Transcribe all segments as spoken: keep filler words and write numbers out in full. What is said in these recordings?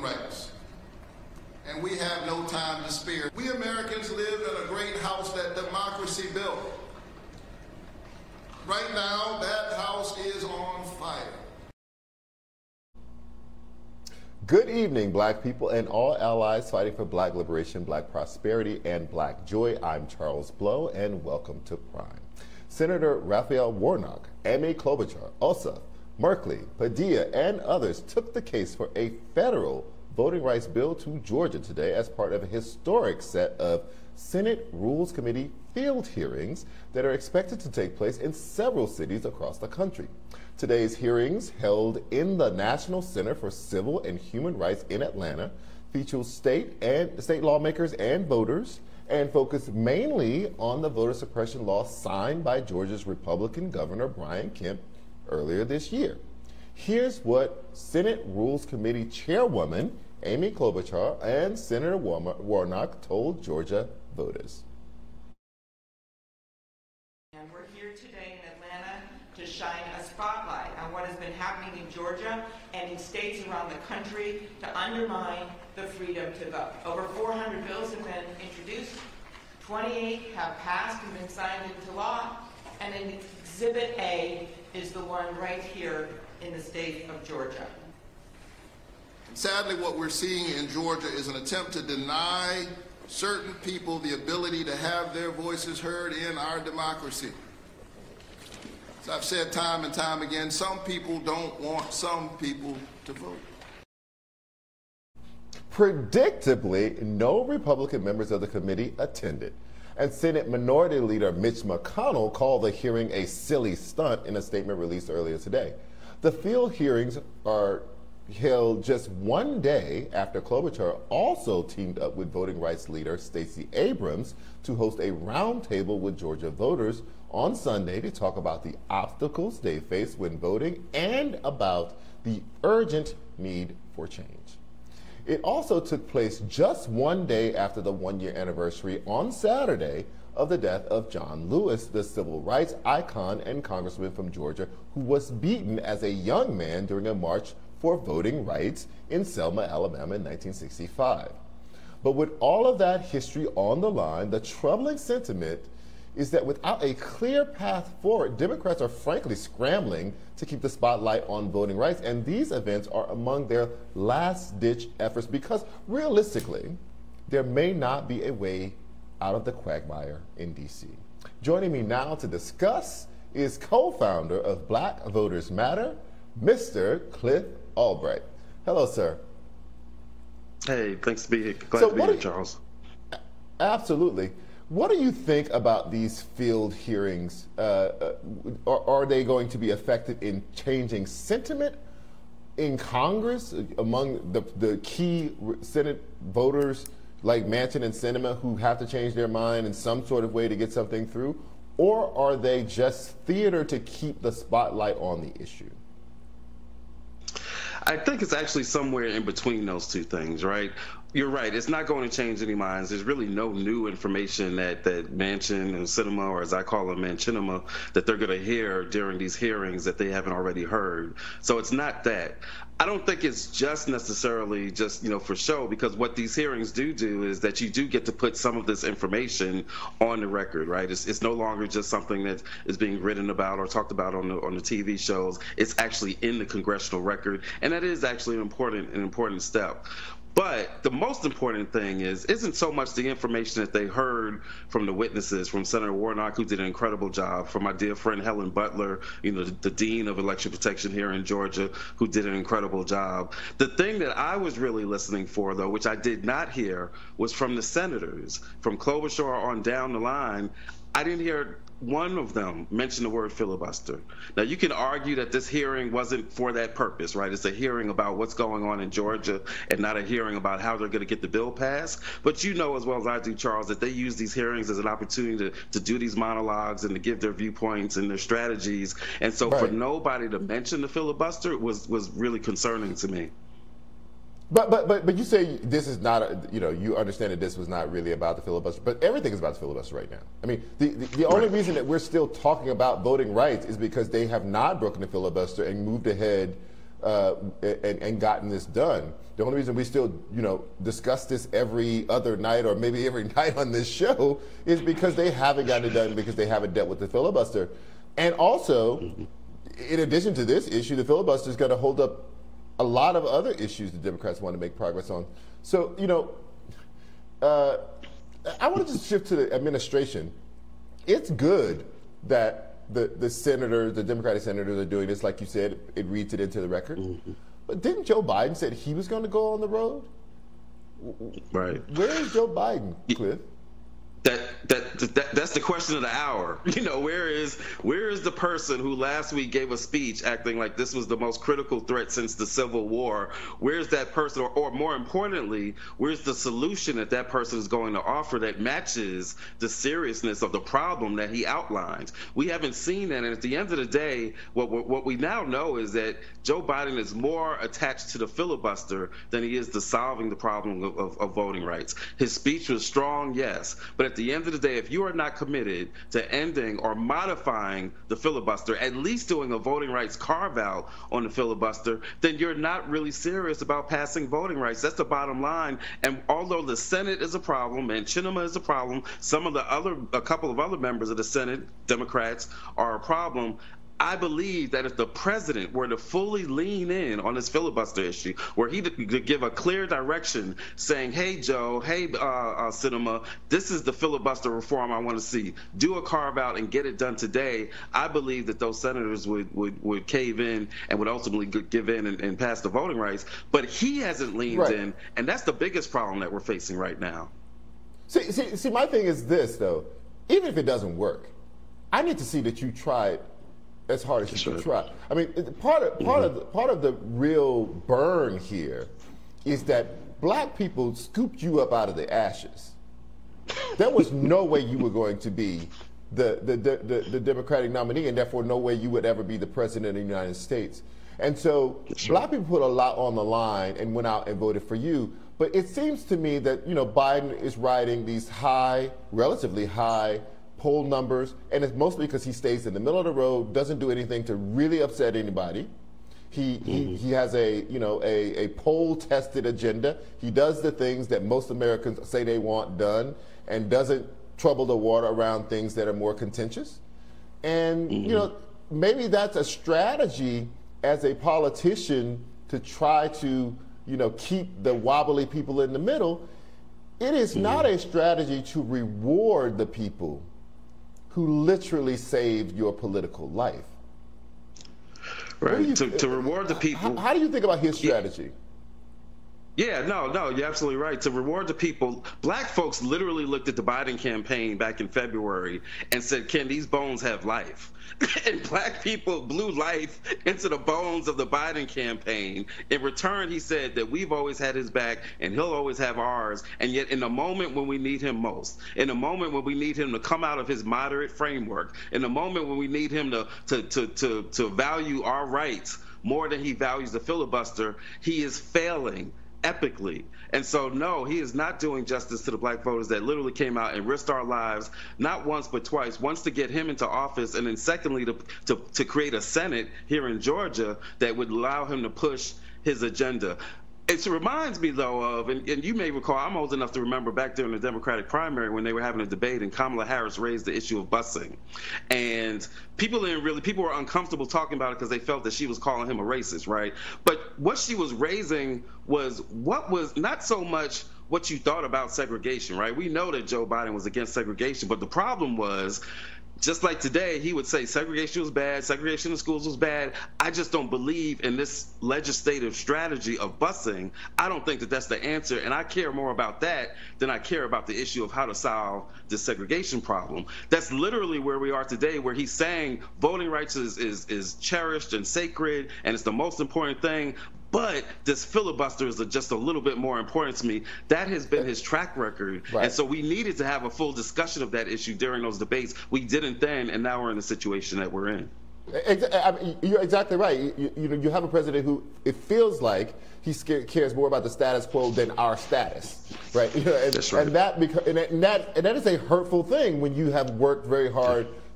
rights. And we have no time to spare. We Americans live in a great house that democracy built. Right now, that house is on fire. Good evening, Black people and all allies fighting for Black liberation, Black prosperity, and Black joy. I'm Charles Blow, and welcome to Prime. Senator Raphael Warnock, Amy Klobuchar, Ossoff, Merkley, Padilla, and others took the case for a federal voting rights bill to Georgia today as part of a historic set of Senate Rules Committee field hearings that are expected to take place in several cities across the country. Today's hearings, held in the National Center for Civil and Human Rights in Atlanta, feature state and state lawmakers and voters and focus mainly on the voter suppression law signed by Georgia's Republican Governor Brian Kemp earlier this year. Here's what Senate Rules Committee Chairwoman Amy Klobuchar and Senator Warnock told Georgia voters. And we're here today in Atlanta to shine a spotlight on what has been happening in Georgia and in states around the country to undermine the freedom to vote. Over four hundred bills have been introduced, twenty-eight have passed and been signed into law, and then Exhibit A is the one right here in the state of Georgia. Sadly, what we're seeing in Georgia is an attempt to deny certain people the ability to have their voices heard in our democracy. As I've said time and time again, some people don't want some people to vote. Predictably, no Republican members of the committee attended, and Senate Minority Leader Mitch McConnell called the hearing a silly stunt in a statement released earlier today. The field hearings are held just one day after Klobuchar also teamed up with voting rights leader Stacey Abrams to host a roundtable with Georgia voters on Sunday to talk about the obstacles they face when voting and about the urgent need for change. It also took place just one day after the one-year anniversary on Saturday of the death of John Lewis, the civil rights icon and congressman from Georgia who was beaten as a young man during a march for voting rights in Selma, Alabama in nineteen sixty-five. But with all of that history on the line, the troubling sentiment is that without a clear path forward, Democrats are frankly scrambling to keep the spotlight on voting rights, and these events are among their last-ditch efforts because realistically, there may not be a way out of the quagmire in D C. Joining me now to discuss is co-founder of Black Voters Matter, Mister Cliff Albright. Hello, sir. Hey, thanks to be here. Glad so to be here, Charles. Absolutely. What do you think about these field hearings? Uh, are, are they going to be effective in changing sentiment in Congress among the, the key Senate voters like Manchin and Sinema who have to change their mind in some sort of way to get something through? Or are they just theater to keep the spotlight on the issue? I think it's actually somewhere in between those two things, right? You're right. It's not going to change any minds. There's really no new information that, that Manchin and Sinema, or as I call them, Manchinema, that they're going to hear during these hearings that they haven't already heard. So it's not that. I don't think it's just necessarily just, you know, for show, because what these hearings do do is that you do get to put some of this information on the record, right? It's, it's no longer just something that is being written about or talked about on the on the T V shows. It's actually in the congressional record, and that is actually an important an important step. But the most important thing is, isn't so much the information that they heard from the witnesses, from Senator Warnock, who did an incredible job, from my dear friend Helen Butler, you know, the, the Dean of Election Protection here in Georgia, who did an incredible job. The thing that I was really listening for, though, which I did not hear, was from the senators, from Klobuchar on down the line. I didn't hear one of them mention the word filibuster. Now, you can argue that this hearing wasn't for that purpose, right? It's a hearing about what's going on in Georgia and not a hearing about how they're going to get the bill passed. But you know as well as I do, Charles, that they use these hearings as an opportunity to, to do these monologues and to give their viewpoints and their strategies. And so right. for nobody to mention the filibuster was, was really concerning to me. But but but but you say this is not a, you know, you understand that this was not really about the filibuster, but everything is about the filibuster right now. I mean, the the, the only reason that we're still talking about voting rights is because they have not broken the filibuster and moved ahead uh, and, and gotten this done. The only reason we still, you know, discuss this every other night or maybe every night on this show is because they haven't gotten it done because they haven't dealt with the filibuster. And also, in addition to this issue, the filibuster is going to hold up a lot of other issues the Democrats want to make progress on. So, you know, uh, I want to just shift to the administration. It's good that the, the senators, the Democratic senators are doing this. Like you said, it reads it into the record. Mm-hmm. But didn't Joe Biden say he was going to go on the road? Right. Where is Joe Biden, Cliff? That, that that that's the question of the hour. You know, where is where is the person who last week gave a speech acting like this was the most critical threat since the Civil War? Where's that person, or, or more importantly, where's the solution that that person is going to offer that matches the seriousness of the problem that he outlined? We haven't seen that, and at the end of the day, what what, what we now know is that Joe Biden is more attached to the filibuster than he is to solving the problem of, of, of voting rights. His speech was strong, yes, but at the end of the day, if you are not committed to ending or modifying the filibuster, at least doing a voting rights carve out on the filibuster, then you're not really serious about passing voting rights. That's the bottom line. And although the Senate is a problem and Chinema is a problem, some of the other, a couple of other members of the Senate, Democrats, are a problem. I believe that if the president were to fully lean in on this filibuster issue, where he could give a clear direction saying, hey, Joe, hey, uh, uh, Sinema, this is the filibuster reform I want to see. Do a carve out and get it done today. I believe that those senators would, would, would cave in and would ultimately give in and, and pass the voting rights. But he hasn't leaned right. in, and that's the biggest problem that we're facing right now. See, see, see, my thing is this, though. Even if it doesn't work, I need to see that you tried as hard as you can try. I mean, part of part of the, part of the real burn here is that black people scooped you up out of the ashes. There was no way you were going to be the the, the the the Democratic nominee, and therefore no way you would ever be the president of the United States. And so, black people put a lot on the line and went out and voted for you. But it seems to me that you know Biden is riding these high, relatively high poll numbers, and it's mostly because he stays in the middle of the road, doesn't do anything to really upset anybody. He, mm-hmm. he, he has a, you know, a, a poll-tested agenda. He does the things that most Americans say they want done and doesn't trouble the water around things that are more contentious. And, mm-hmm. you know, maybe that's a strategy as a politician to try to, you know, keep the wobbly people in the middle. It is mm-hmm. not a strategy to reward the people who literally saved your political life. Right, you, to, to reward the people. How, how do you think about his strategy? Yeah, no, no, you're absolutely right. To reward the people, black folks literally looked at the Biden campaign back in February and said, can these bones have life? And black people blew life into the bones of the Biden campaign. In return, he said that we've always had his back and he'll always have ours. And yet in the moment when we need him most, in the moment when we need him to come out of his moderate framework, in the moment when we need him to, to, to, to, to value our rights more than he values the filibuster, he is failing epically. And so, no, he is not doing justice to the black voters that literally came out and risked our lives, not once but twice, once to get him into office, and then secondly to, to, to create a Senate here in Georgia that would allow him to push his agenda. It reminds me, though, of, and, and you may recall, I'm old enough to remember back during the Democratic primary when they were having a debate and Kamala Harris raised the issue of busing. And people didn't really, people were uncomfortable talking about it because they felt that she was calling him a racist, right? But what she was raising was what was not so much what you thought about segregation, right? We know that Joe Biden was against segregation, but the problem was, just like today, he would say segregation was bad, segregation in schools was bad. I just don't believe in this legislative strategy of busing. I don't think that that's the answer, and I care more about that than I care about the issue of how to solve the segregation problem. That's literally where we are today, where he's saying voting rights is, is, is cherished and sacred, and it's the most important thing. But this filibuster is just a little bit more important to me. That has been his track record. Right. And so we needed to have a full discussion of that issue during those debates. We didn't then, and now we're in the situation that we're in. I mean, you're exactly right. You, you know, you have a president who it feels like he cares more about the status quo than our status, right? You know, and, That's right. And that, because, and that and that is a hurtful thing when you have worked very hard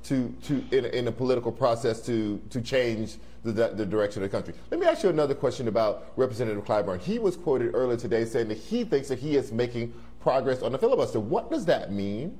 to, to in, in a political process to, to change the, the direction of the country. Let me ask you another question about Representative Clyburn. He was quoted earlier today saying that he thinks that he is making progress on the filibuster. What does that mean?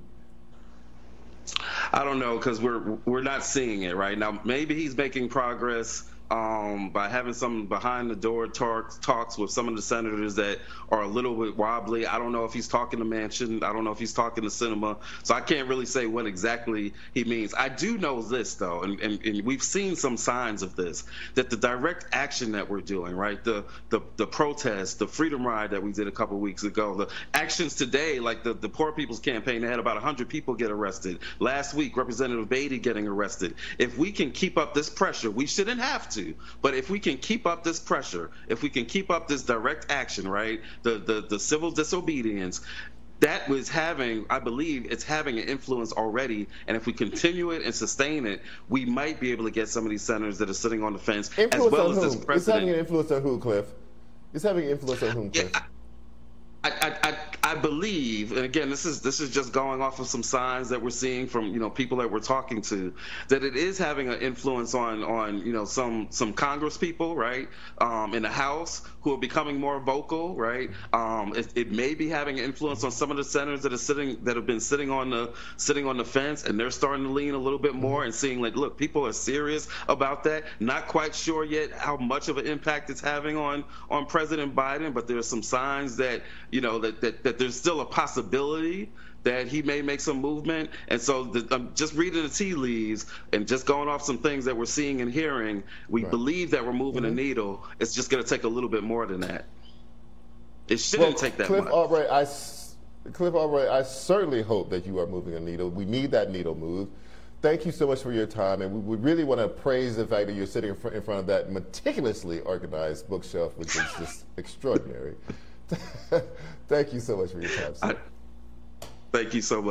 I don't know, because we're we're not seeing it right now. Maybe he's making progress um, by having some behind the door talks talks with some of the senators that are a little bit wobbly. I don't know if he's talking to Manchin. I don't know if he's talking to Sinema. So I can't really say what exactly he means. I do know this, though, and, and, and we've seen some signs of this, that the direct action that we're doing, right, the the, the protest, the Freedom Ride that we did a couple of weeks ago, the actions today, like the, the Poor People's Campaign, they had about one hundred people get arrested. Last week, Representative Beatty getting arrested. If we can keep up this pressure, we shouldn't have to. But if we can keep up this pressure, if we can keep up this direct action, right, the, the, the civil disobedience, that was having, I believe, it's having an influence already. And if we continue it and sustain it, we might be able to get some of these senators that are sitting on the fence, Influence as well on as whom? this president. It's having an influence on who, Cliff? It's having an influence on whom, Cliff? Yeah, I, I, I, I believe, and again, this is this is just going off of some signs that we're seeing from, you know, people that we're talking to, that it is having an influence on on you know some some Congress people, right, um, in the House, who are becoming more vocal, right. Um, it, it may be having an influence on some of the senators that are sitting that have been sitting on the sitting on the fence, and they're starting to lean a little bit more and seeing like, look, people are serious about that. Not quite sure yet how much of an impact it's having on on President Biden, but there's some signs that, you know, that that, that there's still a possibility that he may make some movement. And so the, I'm just reading the tea leaves and just going off some things that we're seeing and hearing. We right. believe that we're moving mm-hmm. a needle. It's just going to take a little bit more than that. It shouldn't well, take that Cliff much. Albright, I, Cliff Albright, I certainly hope that you are moving a needle. We need that needle move. Thank you so much for your time, and we, we really want to praise the fact that you're sitting in front, in front of that meticulously organized bookshelf, which is just extraordinary. Thank you so much for your time, sir. I, thank you so much.